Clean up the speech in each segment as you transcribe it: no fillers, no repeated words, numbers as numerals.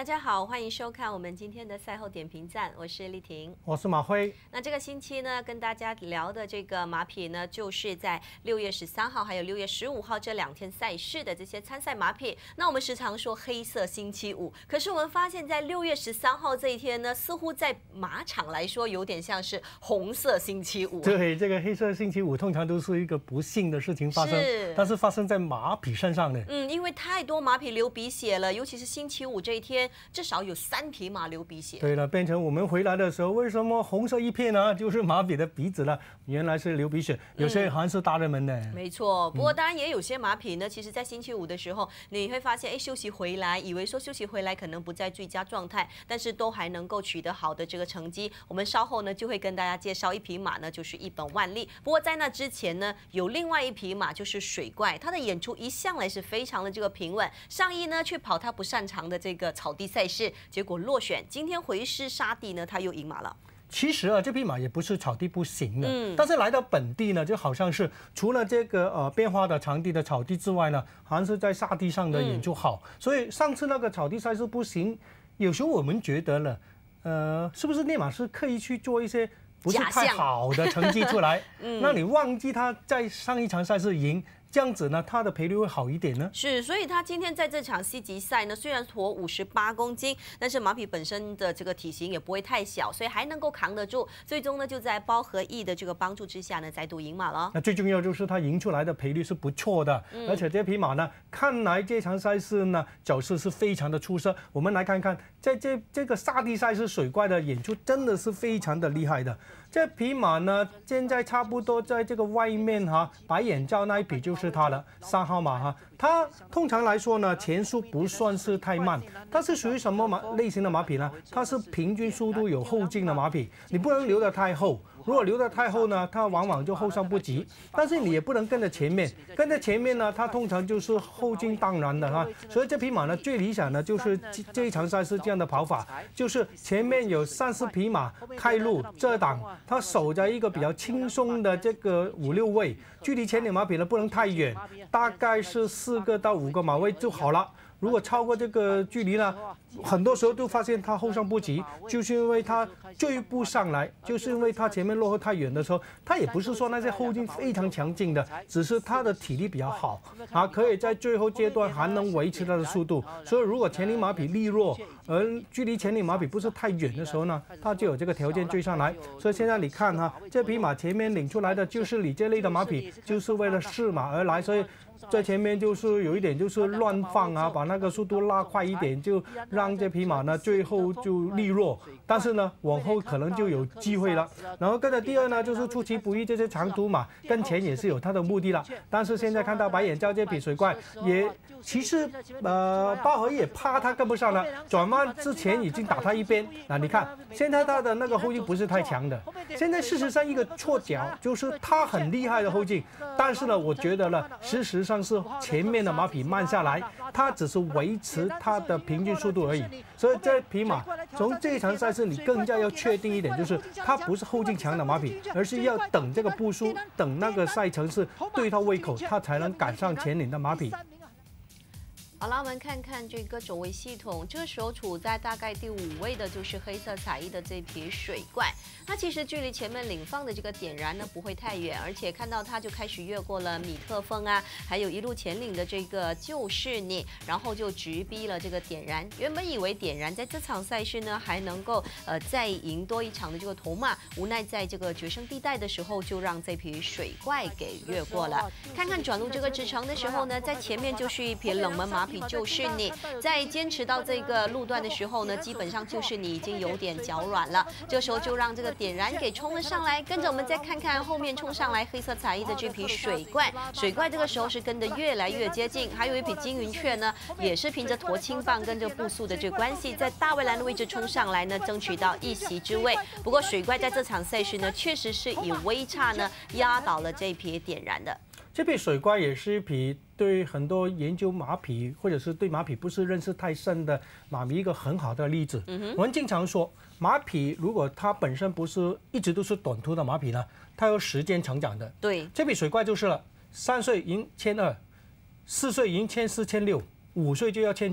家好，欢迎收看我们今天的赛后点评站，我是丽婷， 我是马辉。 那这个星期呢，跟大家聊的这个马匹呢，就是在6月13号还有6月15号这2天赛事的这些参赛马匹。那我们时常说黑色星期五，可是我们发现，在6月13号这一天呢，似乎在马场来说有点像是红色星期五。 对，这个黑色星期五通常都是一个不幸的事情发生，但是发生在马匹身上的。 因为太多马匹流鼻血了，尤其是星期五这一天，至少有3匹马流鼻血。 对了，变成我们回来的时候，为什么红色一片呢？就是马匹的鼻子了，原来是流鼻血，有些好像是大人们的。 没错，不过当然也有些马匹呢，其实在星期五的时候，你会发现，休息回来，以为说休息回来可能不在最佳状态，但是都还能够取得好的这个成绩。我们稍后呢就会跟大家介绍一匹马呢，就是一本万利。不过在那之前呢，有另外一匹马就是水怪，它的演出一向来是非常的这个平稳，上一呢去跑他不擅长的这个草地赛事，结果落选。今天回师沙地呢，他又赢马了。 其实啊，这匹马也不是草地不行的，但是来到本地呢，就好像是除了这个变化的场地的草地之外呢，好像是在沙地上的演出好。所以上次那个草地赛事不行，有时候我们觉得了，是不是内马是刻意去做一些不是太好的成绩出来，让你忘记他在上一场赛事赢？这样子呢，它的赔率会好一点呢。 是，所以他今天在这场 C 级赛呢，虽然驮58公斤，但是马匹本身的这个体型也不会太小，所以还能够扛得住。最终呢，就在包和义的这个帮助之下呢，再度赢马了。 那最重要就是他赢出来的赔率是不错的，而且这匹马呢，看来这场赛事呢走势是非常的出色。我们来看看，在这个沙地赛事水怪的演出真的是非常的厉害的。这匹马呢，现在差不多在这个外面白眼罩那一匹就是它了，3号马它通常来说呢，前速不算是太慢，它是属于什么类型的马匹呢？它是平均速度有后劲的马匹，你不能留得太后。如果留得太后呢，它往往就后上不及。但是你也不能跟着前面，跟着前面呢，它通常就是后劲荡然的所以这匹马呢，最理想的就是这一场赛事这样的跑法，就是前面有3-4匹马开路遮挡，它守在一个比较轻松的这个5-6位，距离前领马匹呢不能太远，大概是4个到5个马位就好了。如果超过这个距离呢，很多时候都发现他后上不及，就是因为他追不上来，就是因为他前面落后太远的时候，他也不是说那些后劲非常强劲的，只是他的体力比较好可以在最后阶段还能维持他的速度。所以如果前领马匹力弱，而距离前领马匹不是太远的时候呢，他就有这个条件追上来。所以现在你看这匹马前面领出来的就是你这类的马匹，就是为了试马而来，所以在前面就是有一点就是乱放把那个速度拉快一点，就让这匹马呢最后就力弱，但是呢往后可能就有机会了。然后跟着第二呢，就是出其不意这些长途马跟前也是有它的目的了。但是现在看到白眼罩这匹水怪也其实包和也怕他跟不上了，转弯之前已经打他一边。你看现在他的那个后劲不是太强的，现在事实上一个错脚就是他很厉害的后劲，但是呢我觉得呢事实上是前面的马匹慢下来，它只是维持它的平均速度而已。所以这匹马从这一场赛事你更加要确定一点，就是它不是后劲强的马匹，而是要等这个步数，等那个赛程是对它胃口，它才能赶上前领的马匹。 好了，我们看看这个走位系统，这个时候处在大概第5位的就是黑色彩衣的这匹水怪。它其实距离前面领放的这个点燃呢不会太远，而且看到它就开始越过了米特峰还有一路前领的这个就是你，然后就直逼了这个点燃。原本以为点燃在这场赛事呢还能够再赢多一场的这个头马，无奈在这个决胜地带的时候就让这匹水怪给越过了。看看转入这个直程的时候呢，在前面就是一匹冷门马匹就是你，在坚持到这个路段的时候呢，基本上就是你已经有点脚软了，这时候就让这个点燃给冲了上来。跟着我们再看看后面冲上来黑色彩衣的这匹水怪，水怪这个时候是跟得越来越接近，还有一匹金云雀呢，也是凭着驮轻棒跟着步速的这个关系，在大围栏的位置冲上来呢，争取到1席之位。不过水怪在这场赛事呢，确实是以微差呢压倒了这匹点燃的。 这匹水怪也是一匹对很多研究马匹或者是对马匹不是认识太深的马迷一个很好的例子。我们经常说，马匹如果它本身不是一直都是短途的马匹呢，它有时间成长的。 对， 这匹水怪就是了，3岁赢1200，4岁赢1400，1600，5岁就要1900了。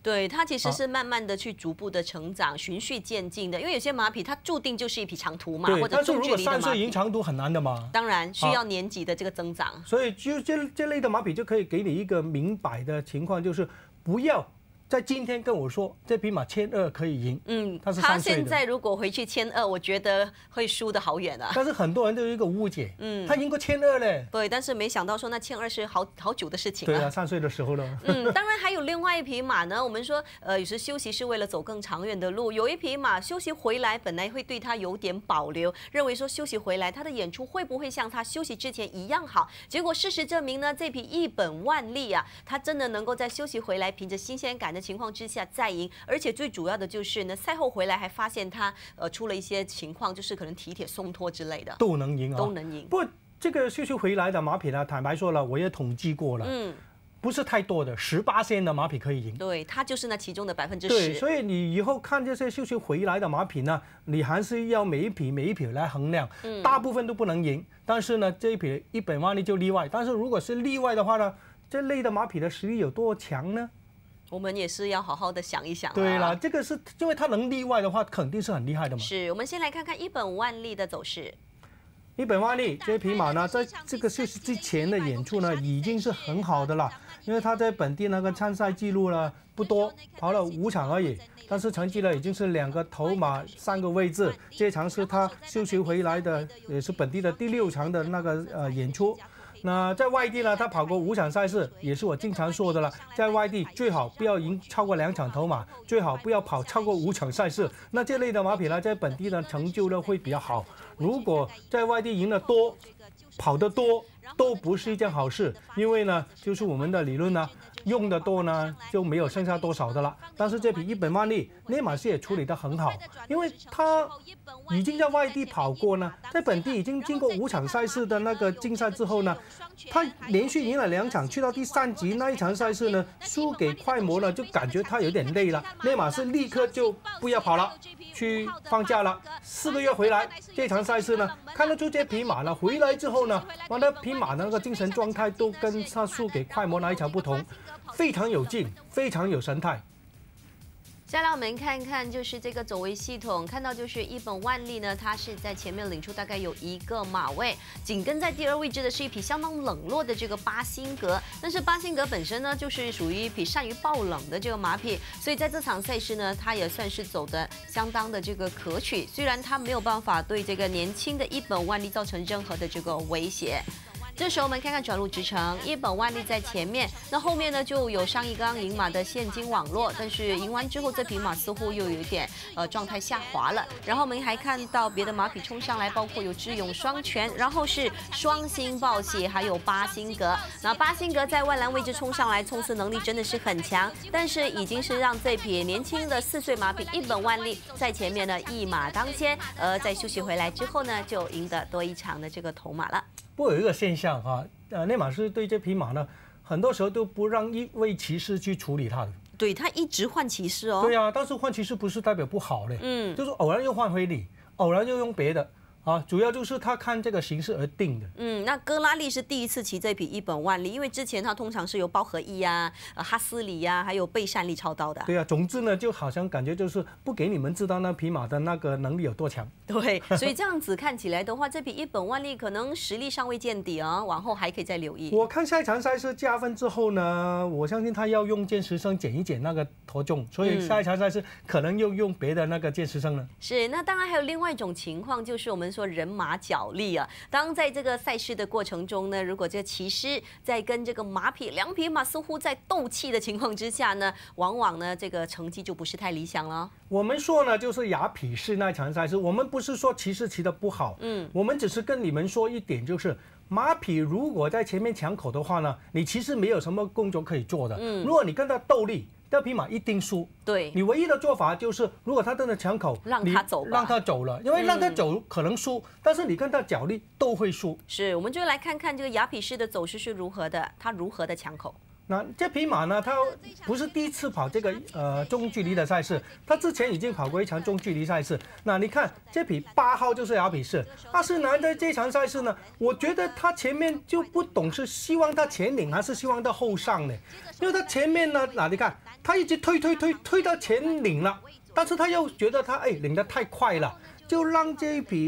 对，它其实是慢慢的去逐步的成长，循序渐进的。因为有些马匹它注定就是一匹长途马或者中距离的马匹。但是如果3岁赢长途很难的嘛。 当然需要年纪的这个增长。 所以就这类的马匹就可以给你一个明白的情况，就是不要在今天跟我说这匹马1200可以赢，他是3岁的。 他现在如果回去1200，我觉得会输得好远啊。 但是很多人都有一个误解，他赢过1200嘞。 对，但是没想到说那1200是好久的事情了。 对啊，3岁的时候了。 当然还有另外一匹马呢。我们说，有时休息是为了走更长远的路。有一匹马休息回来，本来会对他有点保留，认为说休息回来他的演出会不会像他休息之前一样好？结果事实证明呢，这匹一本万利啊，他真的能够在休息回来，凭着新鲜感的情况之下再赢，而且最主要的就是呢，赛后回来还发现他出了一些情况，就是可能蹄铁松脱之类的， 都能赢啊， 都能赢。 不过这个休息回来的马匹呢，坦白说了，我也统计过了，不是太多的，18%的马匹可以赢。 对，它就是那其中的10%。 对，所以你以后看这些休息回来的马匹呢，你还是要每一匹来衡量，大部分都不能赢，但是呢，这一匹一本万利就例外。但是如果是例外的话呢，这类的马匹的实力有多强呢？ 我们也是要好好的想一想。 对了，这个是因为它能例外的话，肯定是很厉害的嘛。 是，我们先来看看一本万利的走势。 一本万利这匹马呢，在这个休息之前的演出呢，已经是很好的了，因为它在本地那个参赛记录呢不多，跑了5场而已，但是成绩呢已经是2个头马3个位置，这场是他休息回来的，也是本地的第6场的那个演出。那在外地呢，他跑过5场赛事，也是我经常说的了，在外地最好不要赢超过2场头马，最好不要跑超过5场赛事。那这类的马匹呢，在本地的成就呢会比较好。如果在外地赢得多，跑得多，都不是一件好事，因为呢，就是我们的理论呢，用的多呢就没有剩下多少的了。但是这匹一本万利，内马斯也处理得很好，因为他已经在外地跑过呢，在本地已经经过5场赛事的那个竞赛之后呢，他连续赢了2场，去到第3集那一场赛事呢，输给快魔呢，就感觉他有点累了，内马斯立刻就不要跑了，去放假了，4个月回来，这场赛事呢，看得出这匹马呢回来之后呢，那匹马的那个精神状态都跟他输给快魔那一场不同，非常有劲，非常有神态。 再来我们看看，就是这个走位系统，看到就是一本万利呢，它是在前面领出大概有1个马位，紧跟在第2位置的是一匹相当冷落的这个巴辛格。但是巴辛格本身呢，就是属于一匹善于爆冷的这个马匹，所以在这场赛事呢，它也算是走的相当的这个可取。虽然它没有办法对这个年轻的一本万利造成任何的这个威胁。这时候我们看看转路直程，一本万利在前面，那后面呢就有上一缸赢马的现金网络，但是赢完之后这匹马似乎又有一点状态下滑了。然后我们还看到别的马匹冲上来，包括有智勇双全，然后是双星报喜，还有巴辛格。那巴辛格在外栏位置冲上来，冲刺能力真的是很强，但是已经是让这匹年轻的4岁马匹一本万利在前面呢一马当先，在休息回来之后呢就赢得多1场的这个头马了。 不过有一个现象啊，内马斯对这匹马呢，很多时候都不让一位骑士去处理它的。 对，他一直换骑士哦。 对啊，但是换骑士不是代表不好嘞，就是偶然又换回你，偶然又用别的。啊，主要就是他看这个形势而定的。 那哥拉利是第一次骑这匹一本万利，因为之前他通常是由包和义呀、哈斯里呀，还有贝善利操刀的。 对啊，总之呢，就好像感觉就是不给你们知道那匹马的那个能力有多强。 对，所以这样子看起来的话，这匹一本万利可能实力尚未见底啊，往后还可以再留意。 我看下一场赛事加分之后呢，我相信他要用剑石生减一减那个头重，所以下一场赛事可能又用别的那个剑石生了。 是，那当然还有另外一种情况，就是我们说人马角力啊。当在这个赛事的过程中呢，如果这个骑师在跟这个马匹两匹马似乎在斗气的情况之下呢，往往呢这个成绩就不是太理想了。 我们说呢，就是雅痞式那场赛事，我们不是说骑士骑得不好，我们只是跟你们说一点，就是马匹如果在前面抢口的话呢，你其实没有什么工作可以做的。如果你跟他斗力，这匹马一定输。 对， 你唯一的做法就是，如果他真的抢口， 让他走吧， 让他走了，因为让他走可能输，但是你跟他角力都会输。 是，我们就来看看这个雅痞式的走势是如何的，他如何的抢口。 那这匹马呢，它不是第一次跑这个中距离的赛事，它之前已经跑过一场中距离赛事。那你看这匹8号就是雅比士，阿斯南在这场赛事呢，我觉得他前面就不懂是希望他前领还是希望他后上呢？因为他前面呢，你看他一直推到前领了，但是他又觉得他领得太快了。就让这一匹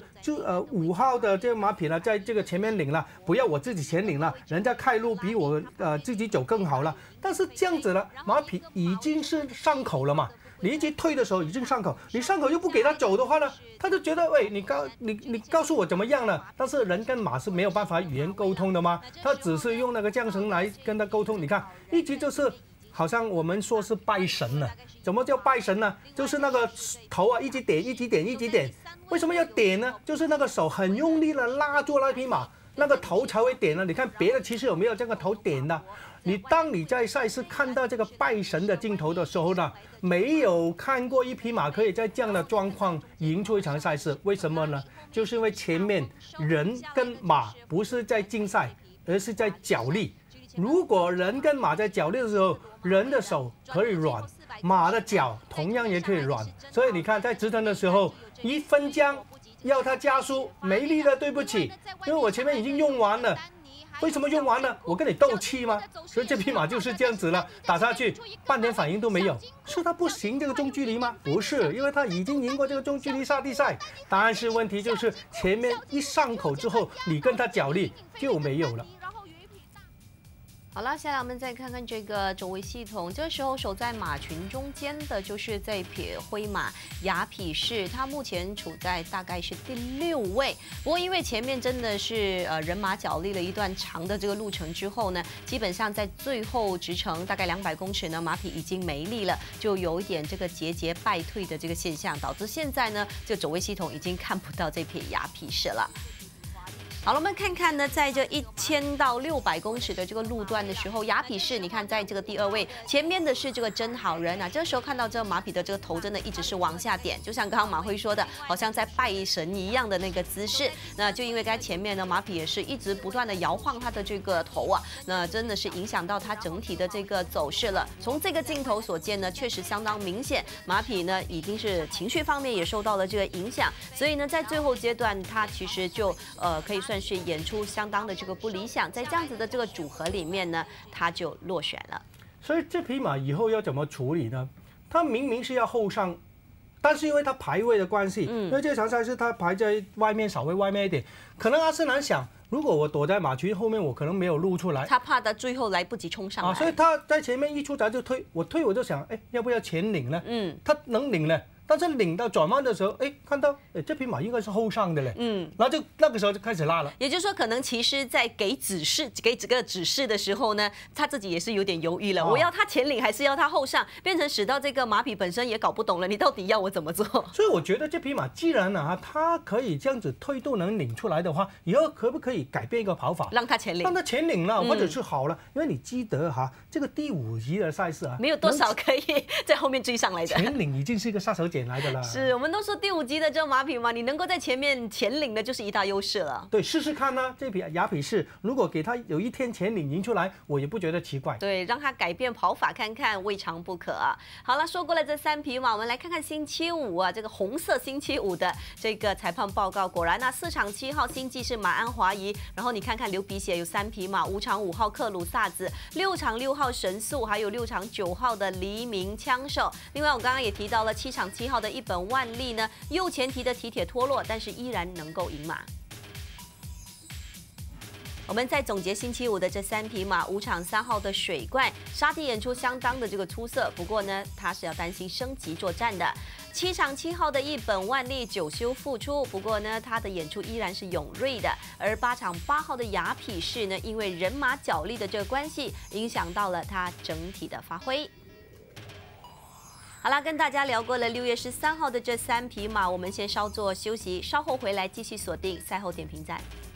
5号的这个马匹呢，在这个前面领了，不要我自己前领了，人家开路比我自己走更好了。但是这样子了，马匹已经是上口了嘛，你一直推的时候已经上口，你上口又不给他走的话呢，他就觉得你告诉我怎么样了？但是人跟马是没有办法语言沟通的嘛，他只是用那个缰绳来跟他沟通。你看，一直就是好像我们说是拜神了。怎么叫拜神呢？就是那个头啊，一直点。为什么要点呢？就是那个手很用力的拉住那匹马，那个头才会点呢。你看别的骑士有没有这个头点的？当你在赛事看到这个拜神的镜头的时候呢，没有看过一匹马可以在这样的状况赢出一场赛事。为什么呢？就是因为前面人跟马不是在竞赛，而是在角力。如果人跟马在角力的时候，人的手可以软，马的脚同样也可以软。所以你看，在直腾的时候，一分僵要他加速，没力了，对不起，因为我前面已经用完了。为什么用完了？我跟你斗气吗？所以这匹马就是这样子了，打下去半点反应都没有。是他不行这个中距离吗？不是，因为他已经赢过这个中距离沙地赛。但是问题就是前面一上口之后，你跟他角力就没有了。 好了，下来我们再看看这个周围系统。这时候守在马群中间的就是这匹灰马雅匹士，它目前处在大概是第6位。不过因为前面真的是人马角力了一段长的这个路程之后呢，基本上在最后直程大概200公尺呢，马匹已经没力了，就有一点这个节败退的这个现象，导致现在呢，这个走位系统已经看不到这匹雅匹士了。好了，我们看看呢，在这1000到600公尺的这个路段的时候，雅匹士，你看在这个第2位，前面的是这个真好人啊。这时候看到这个马匹的这个头真的一直是往下点，就像刚刚马辉说的，好像在拜神一样的那个姿势。那就因为刚才前面呢，马匹也是一直不断的摇晃它的这个头啊，那真的是影响到它整体的这个走势了。从这个镜头所见呢，确实相当明显，马匹呢已经是情绪方面也受到了这个影响，所以呢，在最后阶段，它其实就可以算是演出相当的这个不理想，在这样子的这个组合里面呢，他就落选了。 所以这匹马以后要怎么处理呢？它明明是要后上，但是因为它排位的关系，因为这场赛事它排在外面，稍微外面一点，可能阿斯兰想，如果我躲在马群后面，我可能没有露出来， 他怕他最后来不及冲上来， 所以他在前面一出闸就推，我就想，要不要前领呢？他能领呢。但是领到转弯的时候，看到这匹马应该是后上的嘞，然后就那个时候就开始拉了。 也就是说，可能骑师在给这个指示的时候呢，他自己也是有点犹豫了，我要他前领还是要他后上，变成使到这个马匹本身也搞不懂了，你到底要我怎么做？ 所以我觉得这匹马既然它可以这样子推都能领出来的话，以后可不可以改变一个跑法， 让他前领， 让他前领了，或者是好了，因为你记得这个第5级的赛事没有多少可以在后面追上来的， 前领已经是一个杀手锏来的了。 是，我们都说第5级的这种马匹嘛，你能够在前面前领的就是一大优势了。 对，试试看呢，这匹雅匹士如果给他有一天前领赢出来，我也不觉得奇怪。 对，让他改变跑法看看，未尝不可啊。好了，说过了这3匹马，我们来看看星期五啊，这个红色星期五的这个裁判报告，果然呢，4场7号星际是马鞍华谊，然后你看看流鼻血有3匹马，5场5号克鲁萨子，6场6号神速，还有6场9号的黎明枪手。另外我刚刚也提到了7场7号的一本万利呢，右前蹄的蹄铁脱落，但是依然能够赢马。我们再总结星期五的这3匹马，5场3号的水怪沙地演出相当的这个出色，不过呢，他是要担心升级作战的。7场7号的一本万利9休复出，不过呢，他的演出依然是勇锐的。而8场8号的雅匹士呢，因为人马角力的这个关系，影响到了他整体的发挥。好啦，跟大家聊过了6月13号的这3匹马，我们先稍作休息，稍后回来继续锁定赛后点评站。